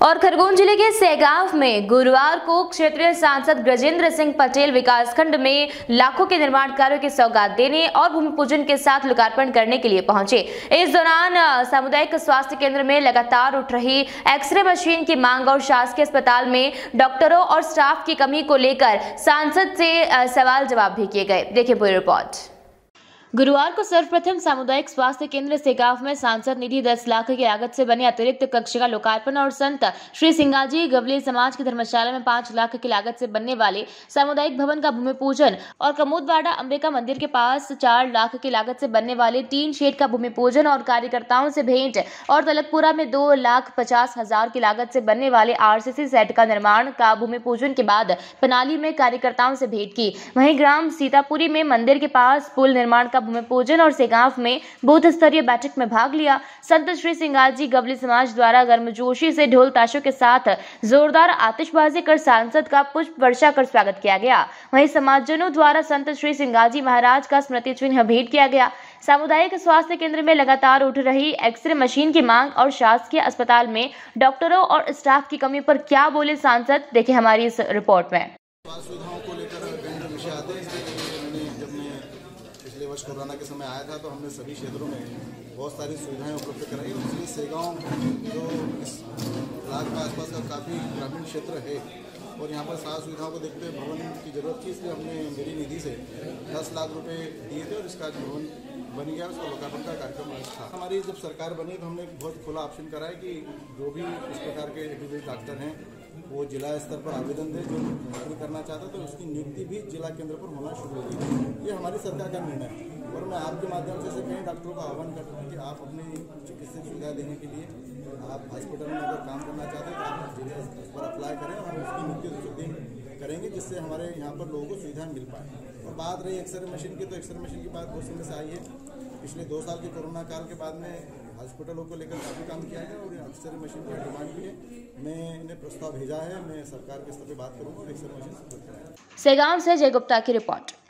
और खरगोन जिले के सेगांव में गुरुवार को क्षेत्रीय सांसद गजेंद्र सिंह पटेल विकासखंड में लाखों के निर्माण कार्यों की सौगात देने और भूमि पूजन के साथ लोकार्पण करने के लिए पहुंचे। इस दौरान सामुदायिक स्वास्थ्य केंद्र में लगातार उठ रही एक्सरे मशीन की मांग और शासकीय अस्पताल में डॉक्टरों और स्टाफ की कमी को लेकर सांसद से सवाल जवाब भी किए गए। देखिए पूरी रिपोर्ट। गुरुवार को सर्वप्रथम सामुदायिक स्वास्थ्य केंद्र सेगांव में सांसद निधि 10 लाख की लागत से बने अतिरिक्त कक्ष का लोकार्पण और संत श्री सिंगाजी गवली समाज की धर्मशाला में 5 लाख की लागत से बनने वाले सामुदायिक भवन का भूमि पूजन और कमोदवाड़ा अंबिका मंदिर के पास 4 लाख की लागत से बनने वाले टीन शेड का भूमि पूजन और कार्यकर्ताओं से भेंट और तलकपुरा में 2,50,000 की लागत से बनने वाले RCC सेट का निर्माण का भूमि पूजन के बाद पनाली में कार्यकर्ताओं से भेंट की। वहीं ग्राम सीतापुरी में मंदिर के पास पुल निर्माण का भूमि पूजन और सेगांव में बूथ स्तरीय बैठक में भाग लिया। संत श्री सिंगाजी गवली समाज द्वारा गर्मजोशी से ढोल ताशों के साथ जोरदार आतिशबाजी कर सांसद का पुष्प वर्षा कर स्वागत किया गया। वहीं समाजजनों द्वारा संत श्री सिंगाजी महाराज का स्मृति चिन्ह भेंट किया गया। सामुदायिक स्वास्थ्य केंद्र में लगातार उठ रही एक्सरे मशीन की मांग और शासकीय अस्पताल में डॉक्टरों और स्टाफ की कमी पर क्या बोले सांसद, देखिए हमारी इस रिपोर्ट में। पिछले वर्ष कोरोना के समय आया था तो हमने सभी क्षेत्रों में बहुत सारी सुविधाएं उपलब्ध कराई। इसलिए सेगांव जो इस ब्लॉक के आसपास का काफ़ी ग्रामीण क्षेत्र है और यहाँ पर सारी सुविधाओं को देखते हुए भवन की जरूरत थी, इसलिए हमने मेरी निधि से 10 लाख रुपए दिए थे और इसका भवन बन गया। उसका लोकार्पण का कार्यक्रम आज था। हमारी जब सरकार बनी तो हमने बहुत खुला ऑप्शन करा है कि जो भी इस प्रकार के एमबीबीएस डॉक्टर हैं वो जिला स्तर पर आवेदन दे, जो नौकरी करना चाहता तो उसकी नियुक्ति भी जिला केंद्र पर होना शुरू होगी। ये हमारी सरकार का निर्णय है और मैं आपके माध्यम से कई डॉक्टरों का आह्वान करता हूँ कि आप अपनी चिकित्सा सुविधा देने के लिए आप हॉस्पिटल में अगर काम करना चाहते हैं तो आप जिला स्तर पर अप्लाई करें और हम उसकी नियुक्ति करेंगे, जिससे हमारे यहाँ पर लोगों को सुविधा मिल पाए। और बात रही एक्सरे मशीन की, तो एक्सरे मशीन की बात बहुत समय से आई है। पिछले 2 साल के कोरोना काल के बाद में हॉस्पिटलों को लेकर काफ़ी काम किया है और एक्सरे मशीन की डिमांड भी है। मैंने प्रस्ताव भेजा है, मैं सरकार के स्तर पर बात करूँगा और एक्सरे मशीन उपलब्ध कराएंगे। सेगांव से जय गुप्ता की रिपोर्ट।